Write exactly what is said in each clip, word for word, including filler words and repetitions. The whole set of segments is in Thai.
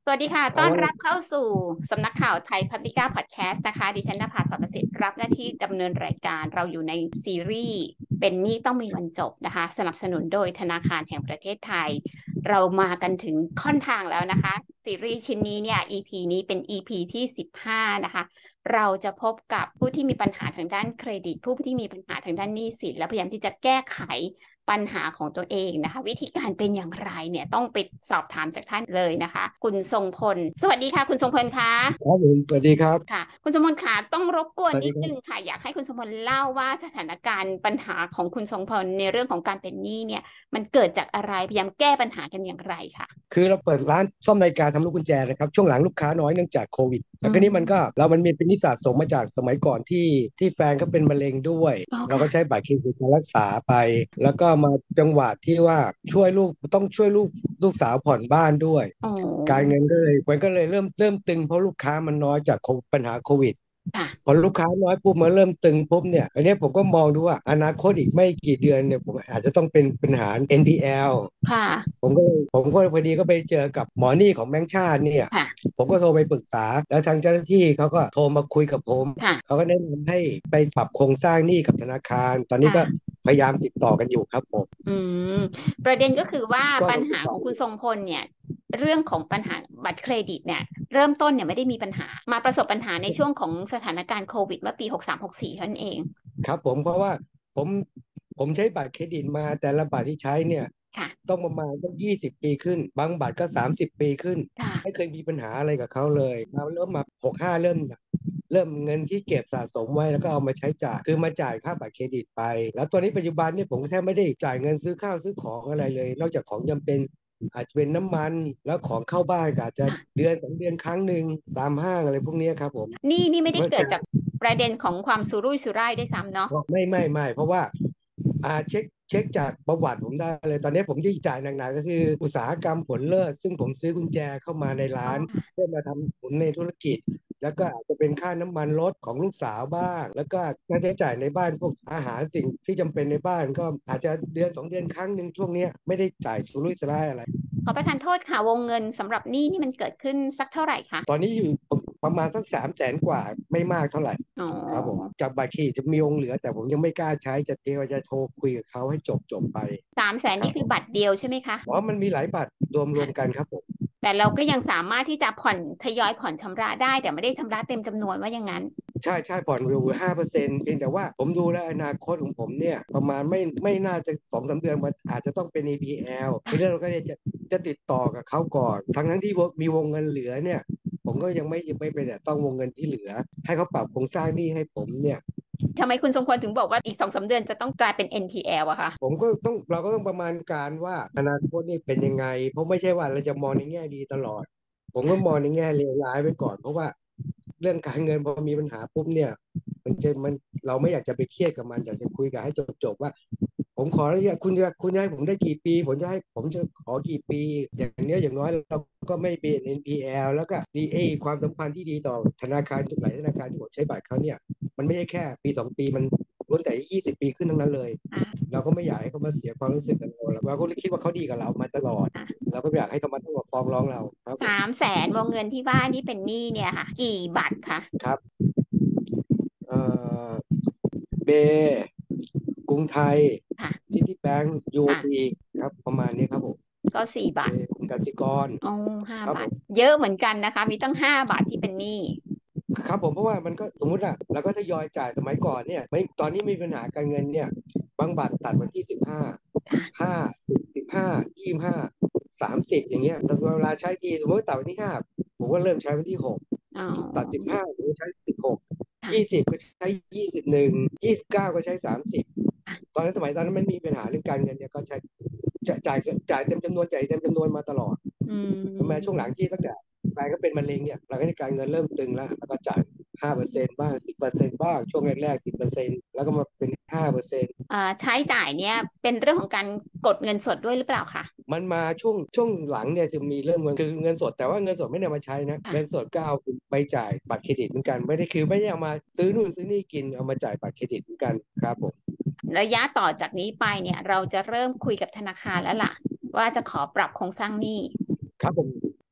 สวัสดีค่ะอ๋อต้อนรับเข้าสู่สำนักข่าวไทยพับลิก้าพอดแคสต์นะคะดิฉันนภาสอนประสิทธิ์รับหน้าที่ดำเนินรายการเราอยู่ในซีรีส์เป็นหนี้ต้องมีวันจบนะคะสนับสนุนโดยธนาคารแห่งประเทศไทยเรามากันถึงค่อนทางแล้วนะคะซีรีส์ชิ้นนี้เนี่ย อี พี นี้เป็น อี พี ที่สิบห้านะคะเราจะพบกับผู้ที่มีปัญหาทางด้านเครดิตผู้ที่มีปัญหาทางด้านหนี้สินและพยายามที่จะแก้ไขปัญหาของตัวเองนะคะวิธีการเป็นอย่างไรเนี่ยต้องไปสอบถามจากท่านเลยนะคะคุณทรงพลสวัสดีค่ะคุณทรงพลคะครับผมสวัสดีครับค่ะคุณทรงพลค่ะต้องรบกวนนิดสวัสดีครับนึงค่ะอยากให้คุณทรงพลเล่าว่าสถานการณ์ปัญหาของคุณทรงพลในเรื่องของการเป็นหนี้เนี่ยมันเกิดจากอะไรพยายามแก้ปัญหากันอย่างไรค่ะคือเราเปิดร้านซ่อมนาฬิกาทำลูกกุญแจนะครับช่วงหลังลูกค้าน้อยเนื่องจากโควิดอืแล้วก็นี้มันก็มเรามันมีเป็นนิสสะสมมาจากสมัยก่อนที่ที่แฟนเขาเป็นมะเร็งด้วยอ๋อค่ะเราก็ใช้บัตรเครดิตมารักษาไปแล้วก็มาจังหวะที่ว่าช่วยลูกต้องช่วยลูกลูกสาวผ่อนบ้านด้วยอ๋การอเงินก็เลยมันก็เลยเริ่มเริ่มตึงเพราะลูกค้ามันน้อยจากโคปัญหาโควิด พอค่ะลูกค้าน้อยปุ๊บมาเริ่มตึงปุ๊บเนี่ยอันนี้ผมก็มองดูว่าอนาคตอีกไม่กี่เดือนเนี่ยผมอาจจะต้องเป็นปัญหา เอ็น พี แอลค่ะผมก็เลยผมก็พอดีก็ไปเจอกับหมอนี่ของแบงก์ชาติเนี่ยค่ะผมก็โทรไปปรึกษาแล้วทางเจ้าหน้าที่เขาก็โทรมาคุยกับผมค่ะเขาก็แนะนำให้ไปปรับโครงสร้างหนี้กับธนาคารตอนนี้ก็ค่ะพยายามติดต่อกันอยู่ครับผมอืมประเด็นก็คือว่าก็ปัญหาติดต่ออยู่ของคุณทรงพลเนี่ยเรื่องของปัญหาบัตรเครดิตเนี่ยเริ่มต้นเนี่ยไม่ได้มีปัญหามาประสบปัญหาในช่วงของสถานการณ์โควิดเมื่อปีหกสามหกสี่เท่านั้นเองครับผมเพราะว่าผมผมใช้บัตรเครดิตมาแต่ละบัตรที่ใช้เนี่ยค่ะต้องประมาณต้องยี่สิบปีขึ้นบางบัตรก็สามสิบปีขึ้น ไม่เคค่ะยมีปัญหาอะไรกับเขาเลยเราเริ่มมาหกห้าเริ่มเริ่มเงินที่เก็บสะสมไว้แล้วก็เอามาใช้จ่ายคือมาจ่ายค่าบัตรเครดิตไปแล้วตอนนี้ปัจจุบันนี่ผมแทบไม่ได้จ่ายเงินซื้อข้าวซื้อของอะไรเลยนอกจากของจำเป็นอาจจะเป็นน้ำมันแล้วของเข้าบ้านก็อาจจะค่ะเดือนสองเดือนครั้งหนึ่งตามห้างอะไรพวกนี้ครับผมนี่นี่ไม่ได้เมื่อแต่เกิดจากประเด็นของความสุรุ่ยสุร่ายด้วยซ้ำเนาะไม่ไม่ไม่เพราะว่าอ่าเช็คเช็คจากประวัติผมได้เลยตอนนี้ผมที่จ่ายหนักๆก็คืออุตสาหกรรมผลเลิศซึ่งผมซื้อกุญแจเข้ามาในอ๋ร้านอเพื่อมาทำผลในธุรกิจ แล้วก็อาจจะเป็นค่าน้ำมันรถของลูกสาวบ้างแล้วก็ค่าใช้จ่ายในบ้านพวกอาหารสิ่งที่จำเป็นในบ้านก็อาจจะเดือนสองเดือนครั้งหนึ่งช่วงเนี้ยไม่ได้จ่ายสุรุ่ยสุร่ายอะไรขอประทานโทษค่ะวงเงินสำหรับหนี้นี่มันเกิดขึ้นสักเท่าไหร่คะตอนนี้อยู่ประมาณสักสามแสนกว่าไม่มากเท่าไหร่อ๋อครับผมจากบัตรเครดิตจะมีองค์เหลือแต่ผมยังไม่กล้าใช้จะเตรียมจะโทรคุยกับเขาให้จบจบไปสามแสนครับผมนี่คือบัตรเดียวใช่ไหมคะเพราะมันมีหลายบัตรรวมรวมกันครับผมแต่เราก็ยังสามารถที่จะผ่อนทยอยผ่อนชำระได้แต่ไม่ได้ชำระเต็มจำนวนว่าอย่างนั้นใช่ใช่ผ่อนอยู่ห้าเปอร์เซ็นต์เพียงแต่ว่าผมดูแลวอนาคตของผมเนี่ยประมาณไม่ไม่น่าจะสองสามเดือนมันอาจจะต้องเป็น เอ พี แอล ทีนี้เราก็จะจะติดต่อกับเขาก่อนทั้งทั้งที่มีวงเงินเหลือเนี่ยผมก็ยังไม่ไม่ไปแต่ต้องวงเงินที่เหลือให้เขาปรับโครงสร้างหนี้ให้ผมเนี่ยทำไมคุณทรงพลถึงบอกว่าอีกสองสามเดือนจะต้องกลายเป็น เอ็น พี แอล อะคะผมก็ต้องเราก็ต้องประมาณการว่าอนาคตนี่เป็นยังไงเพราะไม่ใช่ว่าเราจะมองในแง่ดีตลอดผมก็มองในแง่เลวร้ายไว้ก่อนเพราะว่าเรื่องการเงินพอมีปัญหาปุ๊บเนี่ยมันจะมันเราไม่อยากจะไปเครียดกับมันอยากจะคุยกันให้จบๆว่า ผมขอระยะคุณจะคุณจะให้ผมได้กี่ปีผมจะให้ผมจะขอกี่ปีอย่างเนี้ยอย่างน้อยเราก็ไม่เป็น เอ็น พี แอล แล้วก็ดีเอความสัมพันธ์ที่ดีต่อธนาคารทุกหลายธนาคารที่ผมใช้บัตรเขาเนี่ยมันไม่ใช่แค่ปีสองปีมันล้วนแต่ยี่สิบปีขึ้นทั้งนั้นเลยอ่าเราก็ไม่อยากให้เขามาเสียความรู้สึกกับเราเราก็คิดว่าเขาดีกับเรามาตลอดอ่าเราก็ไม่อยากให้เขามาต้องมาฟ้องร้องเราครับผมสามแสนวงเงินที่ว่านี่เป็นหนี้เนี่ยค่ะกี่บัตรคะครับเอ่อเบกรุงไทยค่ะซิตี้แบงก์ยูบีค่ะครับประมาณนี้ครับผมก็สี่เบบัตรกรุงกสิกรอ๋อห้าบัตรครับผมเยอะเหมือนกันนะคะมีตั้งห้าบัตรที่เป็นหนี้ครับผมเพราะว่ามันก็สมมุติอะเราก็ทยอยจ่ายสมัยก่อนเนี่ยไม่ตอนนี้มีปัญหาการเงินเนี่ยบางบัตรตัดวันที่สิบห้าค่ะห้าสิบสิบห้ายี่สิบห้าสามสิบอย่างเงี้ยแล้วเวลาใช้ทีสมมติตัดวันที่ห้าผมก็เริ่มใช้วันที่หกอ๋อตัดสิบห้าผมก็ใช้สิบหกยี่ค่ะสิบก็ใช้ยี่สิบหนึ่งยี่สิบเก้าก็ใช้สามสิบค่ะตอนนั้นสมัยตอนนั้นมันมีปัญหาเรื่องการเงินเนี่ยก็ใช้จ่ายจ่ายจ่ายเต็มจำนวนจ่ายเต็มจำนวนมาตลอดอืแม้ช่วงหลังมที่ตั้งแต่แฟนก็เป็นมะเร็งเนี่ยเราก็ในการเงินเริ่มตึงแล้วแล้วก็จ่ายห้าเปอร์เซ็นต์บ้างสิบเปอร์เซ็นต์บ้างช่วงแรกๆสิบเปอร์เซ็นต์แล้วก็มาเป็นห้าเปอร์เซ็นต์อ่าใช้จ่ายเนี่ยเป็นเรื่องของการกดเงินสดด้วยหรือเปล่าคะมันมาช่วงช่วงหลังเนี่ยจะมีเรื่องเงินคือเงินสดแต่ว่าเงินสดไม่ได้มาใช้นะเงินสค่ะดก็เอาไปจ่ายบัตรเครดิตเหมือนกันไม่ได้คือไม่ได้เอามาซื้อนู่นซื้อนี่กินเอามาจ่ายบัตรเครดิตเหมือนกันครับผมระยะต่อจากนี้ไปเนี่ยเราจะเริ่มคุยกับธนาคารแล้วล่ะว่าจะขอปรับโครงสร้างหนี้ครับผม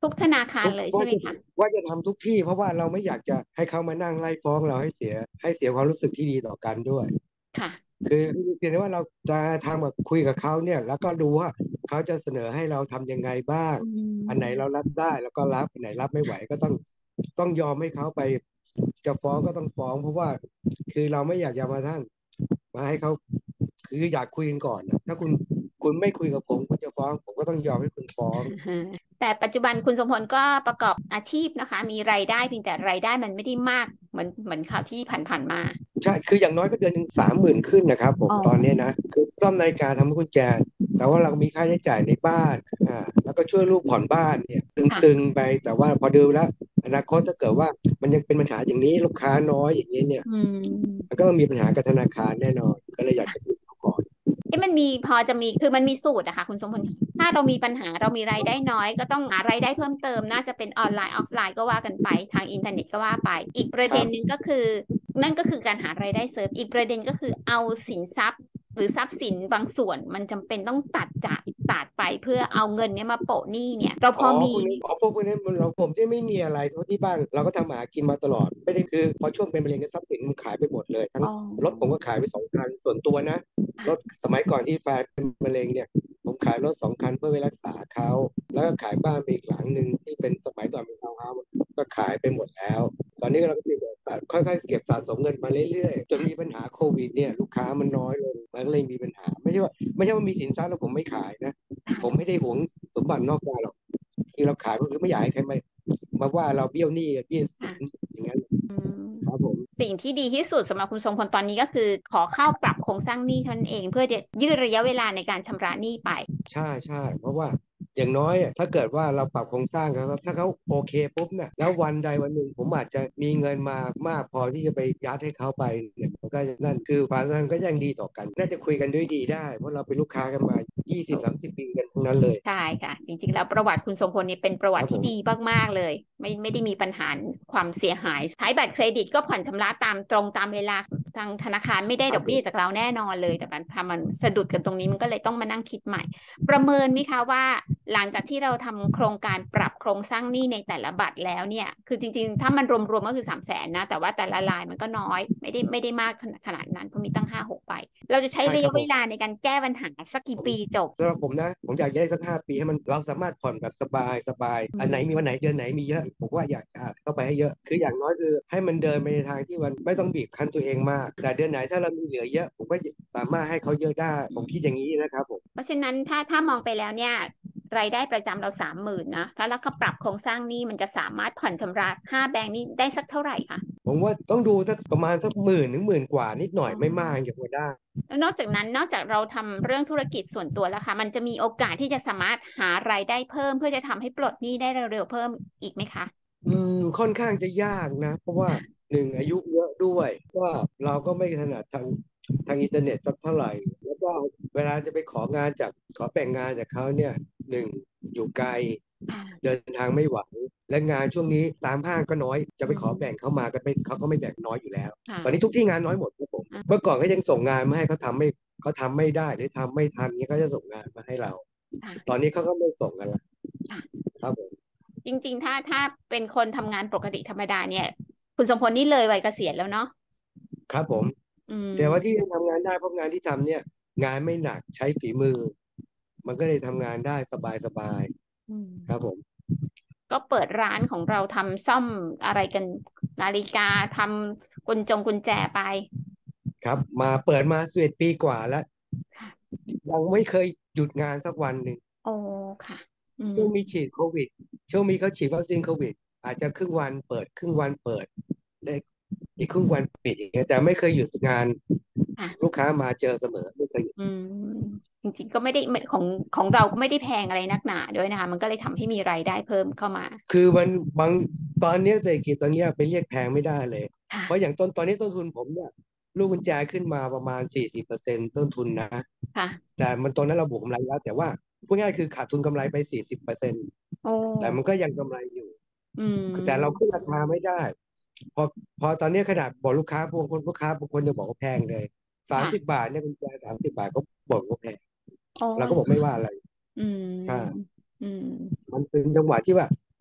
ทุกธนาคารทุกเลยใช่ว่าจะไหมคะว่าจะทำทุกที่เพราะว่าเราไม่อยากจะให้เขามานั่งไล่ฟ้องเราให้เสียให้เสียความรู้สึกที่ดีต่อกันด้วยค่ะคือเพียงแต่ว่าเราจะทำแบบคุยกับเขาเนี่ยแล้วก็ดูว่าเขาจะเสนอให้เราทำยังไงบ้างอือันไหนเรามรับได้แล้วก็รับอันไหนรับไม่ไหวก็ต้องต้องยอมให้เขาไปจะฟ้องก็ต้องฟ้องเพราะว่าคือเราไม่อยากจะมาทั้งมาให้เขาคืออยากคุยกันก่อนนะถ้าคุณคุณไม่คุยกับผมคุณจะฟ้องผมก็ต้องยอมให้คุณฟ้องแต่ปัจจุบันคุณสมพลก็ประกอบอาชีพนะคะมีรายได้เพียงแต่รายได้มันไม่ได้มากเหมือนเหมือนข่าวที่ผ่านๆมาใช่คืออย่างน้อยก็เดือนหนึ่งสามหมื่นขึ้นนะครับผมอ๋อตอนนี้นะคือซ่อมนาฬิกาทำกุญแจแต่ว่าเรามีค่าใช้จ่ายในบ้านอ่าแล้วก็ช่วยลูกผ่อนบ้านเนี่ยตึงค่ะๆไปแต่ว่าพอดูแล้วอนาคตถ้าเกิดว่ามันยังเป็นปัญหาอย่างนี้ลูกค้าน้อยอย่างนี้เนี่ยอืมมันก็ต้องมีปัญหากับธนาคารแน่นอนก็เลยอยากจะคุยเขาก่อนเอ๊ะมันมีพอจะมีคือมันมีสูตรอะค่ะคุณสมพลถ้าเรามีปัญหาเรามีรายได้น้อยก็ต้องหารายได้เพิ่มเติมน่าจะเป็นออนไลน์ออฟไลน์ก็ว่ากันไปทางอินเทอร์เน็ตก็ว่าไปอีกประเด็นหนึ่งครับก็คือนั่นก็คือการหารายได้เสริมอีกประเด็นก็คือเอาสินทรัพย์หรือทรัพย์สินบางส่วนมันจำเป็นต้องตัดจากตัดไปเพื่อเอาเงินเนี้ยมาโปะหนี้เนี่ยเราพอ๋ออมีพวกนี้อ๋อพวกพวกนี้มันเราผมที่ไม่มีอะไรเพราะที่บ้านเราก็ทำหากินมาตลอดไม่ได้คือพอช่วงเป็นมะเร็งเนี่ยทรัพย์สินมันขายไปหมดเลยทั้งอ๋อรถผมก็ขายไปสองคันส่วนตัวนะ รถสมัยก่อนที่แฟนเป็นมะเร็งเนี่ยผมขายรถสองคันเพื่อไปรักษาเขาแล้วก็ขายบ้านไปอีกหลังหนึ่งที่เป็นสมัยก่อนเป็นทาวน์เฮาส์ก็ขายไปหมดแล้วตอนนี้เราก็มีแบบค่อยๆเก็บสะสมเงินมาเรื่อยๆจนมีปัญหาโควิดเนี่ยลูกค้ามันน้อยลงมันก็เลยมีปัญหาไม่ใช่ว่าไม่ใช่ว่ามีสินทรัพย์แล้วผมไม่ขายนะผมไม่ได้หวงสมบัตินอกกายหรอกที่เราขายก็คือไม่อยากให้ใครมามาว่าเราเบี้ยวหนี้เบี้ยวสินอย่างนั้นครับผมสิ่งที่ดีที่สุดสำหรับคุณทรงพลตอนนี้ก็คือขอเข้าปรับโครงสร้างหนี้เท่านั้นเองเพื่อจะยืดระยะเวลาในการชำระหนี้ไปใช่ใช่เพราะว่าอย่างน้อยอะถ้าเกิดว่าเราปรับโครงสร้างเขาถ้าเขาโอเคปุ๊บเนี่ยแล้ววันใดวันหนึ่งผมอาจจะมีเงินมามากพอที่จะไปยัดให้เขาไปเนี่ยมันก็นั่นคือความสัมพันธ์ก็ยังดีต่อกันน่าจะคุยกันด้วยดีได้เพราะเราเป็นลูกค้ากันมายี่สิบ สามสิบปีกันทั้งนั้นเลยใช่ค่ะจริงๆแล้วประวัติคุณทรงพลนี่เป็นประครับผมวัติที่ดีมากๆเลยไม่ไม่ได้มีปัญหาความเสียหายใช้บัตรเครดิตก็ผ่อนชำระตามตรงตามเวลาทางธนาคารไม่ได้ดอกเบี้ยครับผมจากเราแน่นอนเลยแต่มันทำมันสะดุดกันตรงนี้มันก็เลยต้องมานั่งคิดใหม่ประเมินไหมคะว่าหลังจากที่เราทำโครงการปรับโครงสร้างหนี้ในแต่ละบัตรแล้วเนี่ยคือจริงๆถ้ามันรวมๆก็คือสามแสนนะแต่ว่าแต่ละรายมันก็น้อยไม่ได้ไม่ได้มากขนาดนั้นเพราะมีตั้งห้าหกใบเราจะใช้ใช่ระยะเวครับผมลาในการแก้ปัญหาสักกี่ปีจบสำหรับผมนะผมอยากได้สักห้าปีให้มันเราสามารถผ่อนแบบสบายสบายอือันไหนมีวันไหนมเดือนไหนมีเยอะผมว่าอยากจะเข้าไปให้เยอะคืออย่างน้อยคือให้มันเดินไปในทางที่มันไม่ต้องบีบคั้นตัวเองมากแต่เดือนไหนถ้าเรามีเหลือเยอะผมก็สามารถให้เขาเยอะได้ผมคิดอย่างนี้นะครับผมเพราะฉะนั้นถ้าถ้ามองไปแล้วเนี่ยรายได้ประจำเราสามหมื่นนะถ้าเราก็ปรับโครงสร้างหนี้มันจะสามารถผ่อนชำระห้าแบงค์นี้ได้สักเท่าไหร่คะผมว่าต้องดูสักประมาณสักหมื่นถึงหมื่นกว่านิดหน่ออ๋อยไม่มากอย่างพอได้แล้วนอกจากนั้นนอกจากเราทำเรื่องธุรกิจส่วนตัวแล้วค่ะมันจะมีโอกาสที่จะสามารถหารายได้เพิ่มเพื่อจะทำให้ปลดหนี้ได้เร็วๆเพิ่มอีกไหมคะอืมค่อนข้างจะยากนะเพราะว่าหนึ่งอายุเยอะด้วยก็เราก็ไม่ถนัดทางทางอินเทอร์เน็ตสักเท่าไหร่แล้วก็เวลาจะไปของานจากขอแบ่งงานจากเขาเนี่ยหนึ่งอยู่ไกลอ่าเดินทางไม่ไหวและงานช่วงนี้ตามห้างก็น้อยจะอืไปขอแบ่งมเขามาก็ไม่เขาก็ไม่แบ่งน้อยอยู่แล้วตอนนี้ค่ะทุกที่งานน้อยหมดครับผมอ่าเมื่อก่อนก็ยังส่งงานมาให้เขาทำไม่เขาทำไม่ได้หรือทำไม่ทันเนี้ยก็จะส่งงานมาให้เราตค่ะอนนี้เขาก็ไม่ส่งกันละค่ะครับผมจริงๆถ้าถ้าเป็นคนทำงานปกติธรรมดาเนี่ยคุณสมพลนี่เลยวัยเกษียณแล้วเนาะครับผมอืแต่ว่าที่มยังทำงานได้เพราะงานที่ทำเนี่ยงานไม่หนักใช้ฝีมือมันก็เลยทำงานได้สบายสบายอืครับมผมก็เปิดร้านของเราทำซ่อมอะไรกันนาฬิกาทำกุญจงกุญแจไปครับมาเปิดมาสิบเอ็ดปีกว่าแล้วค่ะยังไม่เคยหยุดงานสักวันหนึ่งโอ้ค่ะอืมช่วงมีฉีดโควิดช่วงมีเขาฉีดวัคซีนโควิดอาจจะครึ่งวันเปิดครึ่งวันเปิดได้อีกครึ่งวันปิดอย่างเงี้ยแต่ไม่เคยหยุดงานลูค่ะกค้ามาเจอเสมอไม่เคยหยุดอืมจริงๆก็ไม่ได้ไม่ของของเราก็ไม่ได้แพงอะไรนักหนาด้วยนะคะมันก็เลยทำให้มีรายได้เพิ่มเข้ามาคือมันบางตอนเนี้ยเศรษฐกิจตอนเนี้ยไปเรียกแพงไม่ได้เลยเพราะอย่างค่ะต้นตอนนี้ต้นทุนผมเนี่ยลูกกุญแจขึ้นมาประมาณสี่สิบเปอร์เซ็นต์ต้นทุนนะค่ะแต่มันตอนนั้นเราบวกกำไรแล้วแต่ว่าพูดง่ายๆคือขาดทุนกำไรไปสี่สิบเปอร์เซ็นต์โอ้แต่มันก็ยังกำไรอยู่อืคือแต่เราขึ้นมราคาไม่ได้พอพอตอนนี้ขนาดบอกลูกค้าบางคนลูกค้าบางคนจะบอกว่าแพงเลยสามสิบค่ะบาทเนี่ยกุญแจสามสิบบาทก็บอกว่าแพงโอ้เราก็บอกไม่ว่าอะไรอืมค่ะอืมมันเป็นจังหวะที่ว่า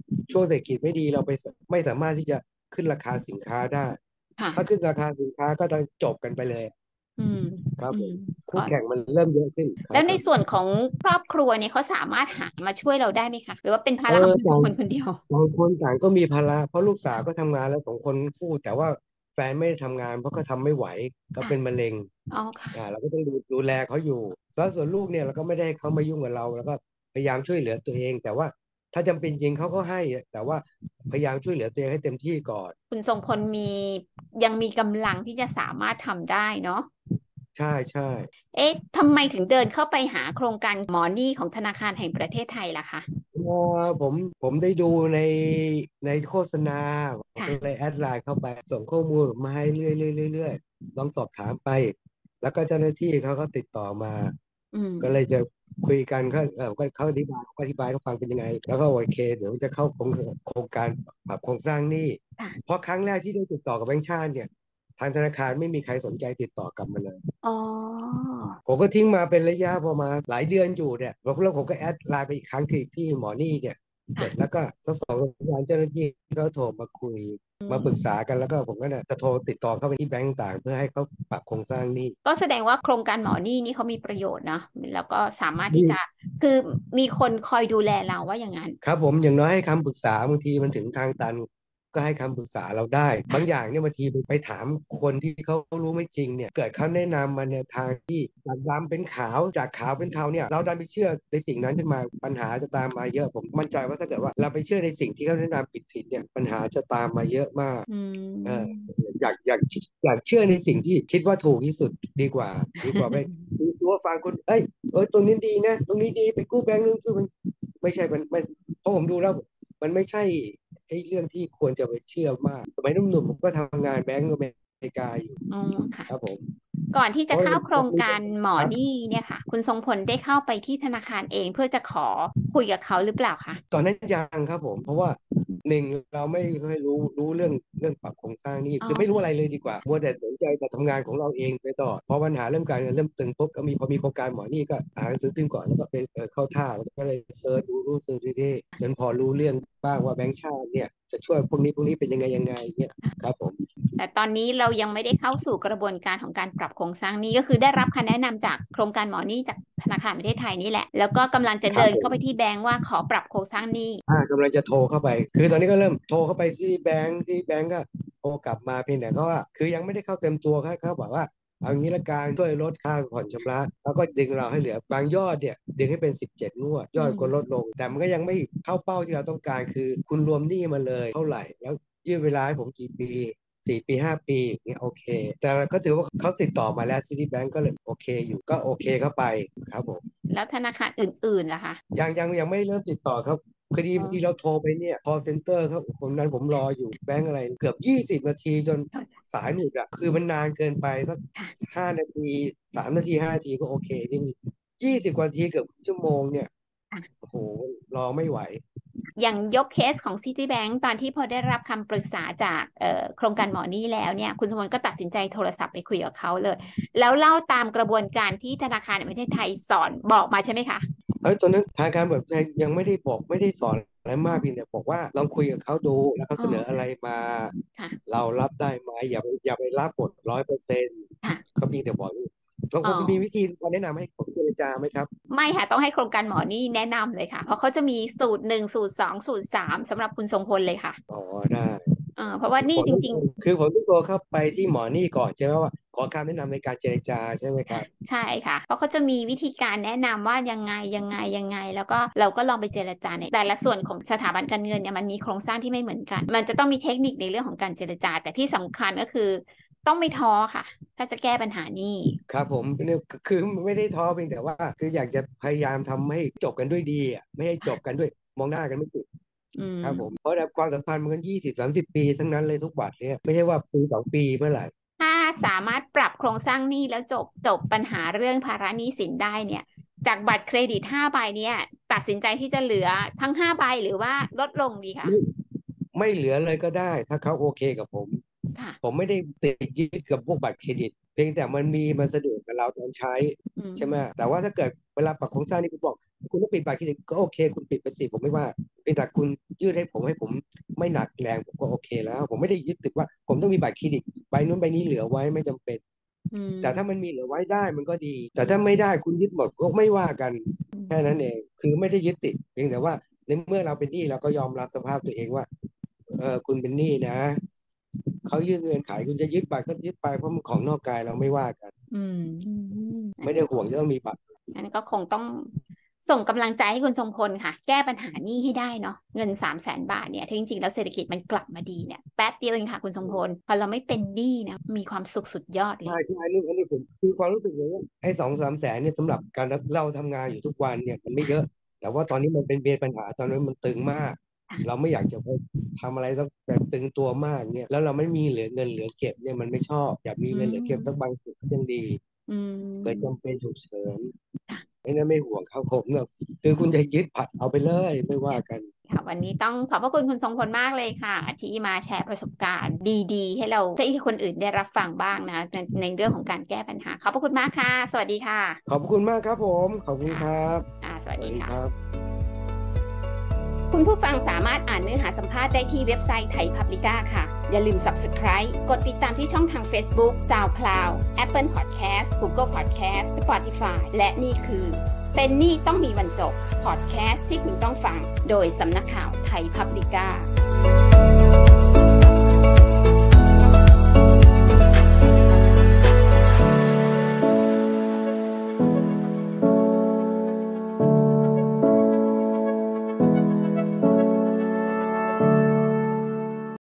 ช่วงเศรษฐกิจไม่ดีเราไปไม่สามารถที่จะขึ้นราคาสินค้าได้ค่ะถ้าขึ้นราคาสินค้าก็ต้องจบกันไปเลยอืมครับผมอืมก็คู่แข่งมันเริ่มเยอะขึ้นคแล้วในรับผมส่วนของครอบครัวเนี่ยเขาสามารถหามาช่วยเราได้ไหมคะหรือว่าเป็นภาเออระของคุณสต่างองคนคนเดียวต่างคนต่างก็มีภาระเพราะลูกสาวก็ทำงานแล้วสองคนคู่แต่ว่าแฟนไม่ได้ทำงานเพราะก็ทำไม่ไหวก็ค่ะเป็นมะเร็งอ๋อค่ะอ่าเราก็ต้องดูดูแลเขาอยู่แล้วส่วนลูกเนี่ยเราก็ไม่ได้ให้เขามายุ่งกับเราแล้วก็พยายามช่วยเหลือตัวเองแต่ว่าถ้าจำเป็นจริงเขาก็ให้แต่ว่าพยายามช่วยเหลือตัวเองให้เต็มที่ก่อนคุณทรงพลมียังมีกำลังที่จะสามารถทำได้เนาะใช่ใช่เอ๊ะทำไมถึงเดินเข้าไปหาโครงการหมอนี่ของธนาคารแห่งประเทศไทยล่ะคะพอผมผมได้ดูในในโฆษณาผมก็เลยค่ะแอดไลน์เข้าไปส่งข้อมูลมาให้เรื่อยเรื่อยเรื่อยๆลองสอบถามไปแล้วก็เจ้าหน้าที่เขาก็ติดต่อมาอืมก็เลยจะคุยกันเขาเออก็เขาอธิบายเขาอธิบายเขาฟังเป็นยังไงแล้วก็โอเคเดี๋ยวจะเข้าโครงโครงการปรับโครงสร้างหนี้เพค่ะราะครั้งแรกที่ได้ติดต่อกับแบงก์ชาติเนี่ยทางธนาคารไม่มีใครสนใจติดต่อกลับมาเลยอ๋อผมก็ทิ้งมาเป็นระยะประมาณหลายเดือนอยู่เนี่ยแล้วผมก็แอดไลน์ไปอีกครั้งที่ที่หมอนี่เนี่ยเสร็จแล้วค่ะก็สักสองวันเจ้าหน้าที่เขาโทรมาคุยอืมาปรึกษามกันแล้วก็ผมก็เนี่ยจะโทรติดต่อเข้าไปที่แบงก์ต่างเพื่อให้เขาปรับโครงสร้างหนี้ก็แสดงว่าโครงการหมอนี่นี่เขามีประโยชน์เนาะแล้วก็สามารถที่จะคือมีคนคอยดูแลเราว่าอย่างนั้นครับผมอย่างน้อยให้คำปรึกษาบางทีมันถึงทางตันก็ให้คำปรึกษาเราได้บางอย่างค่ะเนี่ยบางทีไปถามคนที่เขารู้ไม่จริงเนี่ยเกิดเขาแนะนำมาในทางที่จากดำเป็นขาวจากขาวเป็นเทาเนี่ยเราดันไปเชื่อในสิ่งนั้นขึ้นมาปัญหาจะตามมาเยอะผมมั่นใจว่าถ้าเกิดว่าเราไปเชื่อในสิ่งที่เขาแนะนำผิดๆเนี่ยปัญหาจะตามมาเยอะมากอืเออมอยากอยากอยากเชื่อในสิ่งที่คิดว่าถูกที่สุดดีกว่าดีกว่าไปดูว่าฟังคนเอ้ยเอ้ยตรงนี้ดีนะตรงนี้ดีไปกู้แบงค์นู้นกู้แบงค์ไม่ใช่มันมัน เพราะผมดูแล้วมันไม่ใช่ไอ้เรื่องที่ควรจะไปเชื่อมากสมัยหนุ่มๆผมก็ทำงานแบงก์อเมริกาอยู่อ๋อค่ะครับผมก่อนที่เพราะจะเข้าโครมันมีปัญงการหมอหาครับนี่เนี่ยค่ะคุณทรงพลได้เข้าไปที่ธนาคารเองเพื่อจะขอคุยกับเขาหรือเปล่าคะตอนนั้นยังครับผมเพราะว่าหนึ่งเราไม่ไม่รู้รู้เรื่องเรื่องปรับโครงสร้างหนี่อ๋อคือไม่รู้อะไรเลยดีกว่ามัวแต่สนใจแต่ทำงานของเราเองไปตลอดพอปัญหาเรื่องการเงินเริ่มตึงปุ๊บก็มีพอมีโครงการหมอนี่ก็อ่านหนังสือพิมพ์ก่อนแล้วก็ไปเออเข้าท่าแล้วก็เลยเซิร์ชดูรู้สึกดีๆจนพอรู้เรื่องบ้างว่าแบงก์ชาติเนี่ยจะช่วยพวกนี้พวกนี้เป็นยังไงยังไงเนี่ยครับผมแต่ตอนนี้เรายังไม่ได้เข้าสู่กระบวนการของการปรับโครงสร้างหนี้ก็คือได้รับคำแนะนำจากโครงการหมอหนี้จากธนาคารประเทศไทยนี่แหละแล้วก็กำลังจะครับผมเดินเข้าไปที่แบงก์ว่าขอปรับโครงสร้างหนี้อ่ากำลังจะโทรเข้าไป คือตอนนี้ก็เริ่มโทรเข้าไปที่แบงค์ที่แบงค์ก็โทรกลับมาเพียงแต่เขาว่าคือยังไม่ได้เข้าเต็มตัวเขาเขาบอกว่าเอางี้ละกันช่วยลดค่าผ่อนชำระแล้วก็ดึงเราให้เหลือบางยอดเนี่ยดึงให้เป็นสิบเจ็ดงวดยอือดก็ลดมลงแต่มันก็ยังไม่เข้าเป้าที่เราต้องการคือคุณรวมหนี้มาเลยเท่าไหร่แล้วยืดเวลาให้ผมกี่ปีสี่ปีห้าปีเนี่ยโอเคแต่ก็ถือว่าเขาติดต่อมาแล้วซิตี้แบงก์ก็เลยโอเคอยู่ก็โอเคเข้าไปครับผมแล้วธนาคารอื่นๆล่ะคะยังยังยังไม่เริ่มติดต่อครับคดีอ๋อที่เราโทรไปเนี่ย call center ครับผมนั้นผมรออยู่แบงก์อะไรเกือบยี่สิบนาทีจนเข้าใจสายหลุดอ่ะคือมันนานเกินไปสักค่ะห้านาทีสามนาทีห้านาทีก็โอเคที่นี่ยี่สิบกว่านาทีเกือบชั่วโมงเนี่ยค่ะโอ้โหรอไม่ไหวอย่างยกเคสของ Citibank ตอนที่พอได้รับคำปรึกษาจากเอ่อโครงการหมอนี่แล้วเนี่ยคุณสมพลก็ตัดสินใจโทรศัพท์ไปคุยกับเขาเลยแล้วเล่าตามกระบวนการที่ธนาคารแห่งประเทศไทยสอนบอกมาใช่ไหมคะเอ้ยตอนนั้นทางการแบบไทยยังไม่ได้บอกไม่ได้สอนอะไรมากเพียงแต่บอกว่าลองคุยกับเขาดูแล้วเขาอ๋อเสนออะไรค่ะมาค่ะเรารับได้ไหมอย่าไปอย่าไปรับหมดร้อยเปอร์เซ็นต์ค่ะเขาเพียงแต่บอกลองอ๋อคงมีวิธีการแนะนำให้ผมเจรจาไหมครับไม่ค่ะต้องให้โครงการหมอนี่แนะนำเลยค่ะเพราะเขาจะมีสูตรหนึ่งสูตรสองสูตรสามสำหรับคุณทรงพลเลยค่ะอ๋อได้เออเพราะว่านี่ผมต้องจริงคือผมต้องตัวเข้าไปที่หมอนี่ก่อนใช่ไหมว่าขอคำแนะนำในการเจรจาใช่ไหมคค่ะรับใช่ค่ะเพราะเขาจะมีวิธีการแนะนำว่ายังไงยังไงยังไงแล้วก็เราก็ลองไปเจรจาในแต่ละส่วนของสถาบันการเงินเนี่ยมันมีโครงสร้างที่ไม่เหมือนกันมันจะต้องมีเทคนิคในเรื่องของการเจรจาแต่ที่สำคัญก็คือต้องไม่ท้อค่ะถ้าจะแก้ปัญหานี้ครับผมเนี่ยคือไม่ได้ท้อเพียงแต่ว่าคืออยากจะพยายามทำให้จบกันด้วยดีอ่ะไม่ให้จบกันด้วยมองหน้ากันไม่ติดอืครับผมมเพราะแต่ความสัมพันธ์มันกันยี่สิบสามสิบปีทั้งนั้นเลยทุกบัตรเนี่ยไม่ใช่ว่าปีสองปีเมื่อไหร่ถ้าสามารถปรับโครงสร้างหนี้แล้วจบจบปัญหาเรื่องภาระหนี้สินได้เนี่ยจากบัตรเครดิตห้าใบเนี่ยตัดสินใจที่จะเหลือทั้งห้าใบหรือว่าลดลงดีค่ะไม่ไม่เหลือเลยก็ได้ถ้าเขาโอเคกับผมค่ะผมไม่ได้ติดยึดกับพวกบัตรเครดิตเพียงแต่มันมีมันสะดวกกับเราตอนใช้อืมใช่ไหมแต่ว่าถ้าเกิดเวลาปรับโครงสร้างนี่ผมบอกคุณต้องปิดบัตรเครดิตก็โอเคคุณปิดไปสิผมไม่ว่าเพียงแต่คุณยืดให้ผมให้ผมไม่หนักแรงผมก็โอเคแล้วผมไม่ได้ยึดติดว่าผมต้องมีบัตรเครดิตใบนู้นใบนี้เหลือไว้ไม่จำเป็นแต่ถ้ามันมีเหลือไว้ได้มันก็ดีแต่ถ้าไม่ได้คุณยึดหมดก็ไม่ว่ากันแค่นั้นเองคือไม่ได้ยึดติดเพียงแต่ว่าในเมื่อเราเป็นหนี้เราก็ยอมรับสภาพตัวเองว่าเออคุณเป็นหนี้นะเขายื่นเงินขายคุณจะยึดบัตรก็ยึดไปเพราะมันของนอกกายเราไม่ว่ากันอืมไม่ได้ห่วงจะต้องมีบัตรอันนี้ก็คงต้องส่งกำลังใจให้คุณทรงพลค่ะแก้ปัญหาหนี้ให้ได้เนาะเงินสามแสนบาทเนี่ยถ้าจริงๆแล้วเศรษฐกิจมันกลับมาดีเนี่ยแป๊บเดียวเองค่ะคุณทรงพลพอเราไม่เป็นหนี้นะมีความสุขสุดยอดเลยใช่ใช่อันนี้อันนี้ผมคือความรู้สึกอย่างนี้ไอ้สองสามแสนเนี่ยสำหรับการเราทำงานอยู่ทุกวันเนี่ยมันไม่เยอะแต่ว่าตอนนี้มันเป็นเบียปัญหาตอนนั้นมันตึงมากเราไม่อยากจะทำอะไรต้องแบบตึงตัวมากเนี่ยแล้วเราไม่มีเหลือเงินเหลือเก็บเนี่ยมันไม่ชอบอยากมีเงินเหลือเก็บสักบางส่วนก็ยังดีเกิดจำเป็นฉุกเฉินไม่นั้นไม่ห่วงเขาผมเนี่ยคือคุณจะยึดผัดเอาไปเลยไม่ว่ากันค่ะวันนี้ต้องขอบพระคุณคุณทรงพลมากเลยค่ะที่มาแชร์ประสบการณ์ดีๆให้เราให้คนอื่นได้รับฟังบ้างนะในในเรื่องของการแก้ปัญหาขอบพระคุณมากค่ะสวัสดีค่ะขอบคุณมากครับผมขอบคุณครับอ่าสวัสดีค่ะคุณผู้ฟังสามารถอ่านเนื้อหาสัมภาษณ์ได้ที่เว็บไซต์ไทย Publica ค่ะอย่าลืม Subscribe กดติดตามที่ช่องทาง Facebook SoundCloud Apple Podcast Google Podcast Spotify และนี่คือเป็นหนี้ต้องมีวันจบพอดแคสต์ที่คุณต้องฟังโดยสำนักข่าวไทย Publica